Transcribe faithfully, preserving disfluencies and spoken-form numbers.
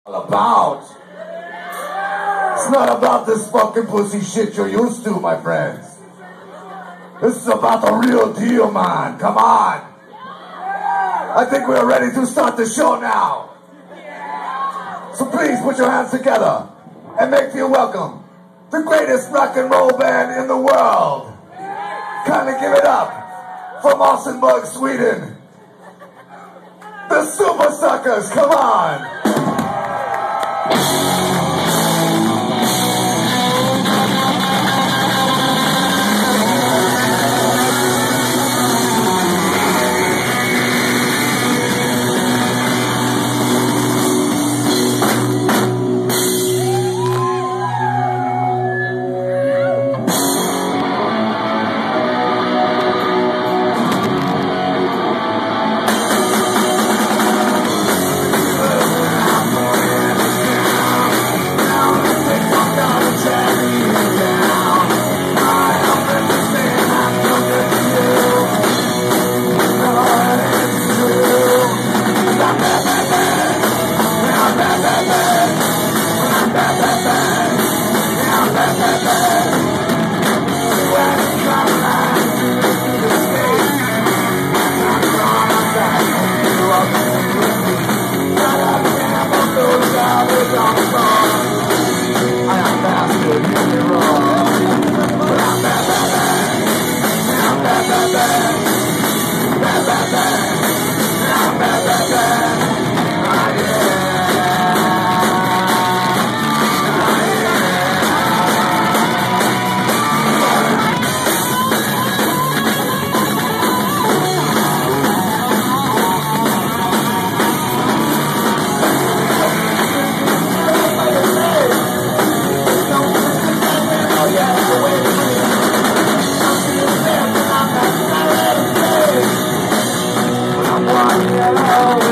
about. It's not about this fucking pussy shit you're used to, my friends. This is about the real deal, man. Come on. I think we're ready to start the show now. So please put your hands together and make you welcome the greatest rock and roll band in the world. Kindly give it up from Ossenburg, Sweden. The Supersuckers, come on. Oh,